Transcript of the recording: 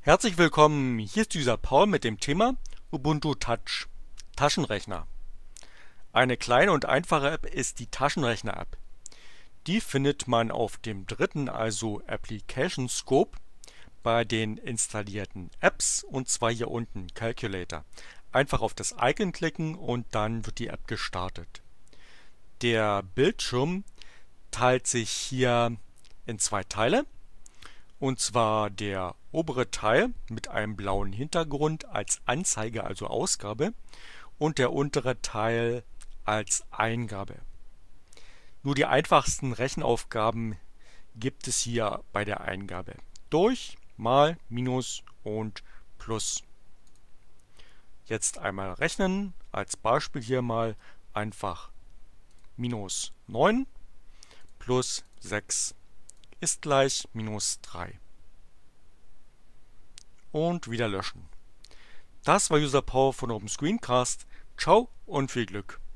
Herzlich willkommen, hier ist dieser Paul mit dem Thema Ubuntu Touch, Taschenrechner. Eine kleine und einfache App ist die Taschenrechner-App. Die findet man auf dem dritten, also Application Scope, bei den installierten Apps, und zwar hier unten Calculator. Einfach auf das Icon klicken und dann wird die App gestartet. Der Bildschirm teilt sich hier in zwei Teile. Und zwar der obere Teil mit einem blauen Hintergrund als Anzeige, also Ausgabe, und der untere Teil als Eingabe. Nur die einfachsten Rechenaufgaben gibt es hier bei der Eingabe. Durch, mal, minus und plus. Jetzt einmal rechnen. Als Beispiel hier mal einfach minus 9 plus 6 ist gleich minus 3. Und wieder löschen. Das war User Power von Open Screencast. Ciao und viel Glück!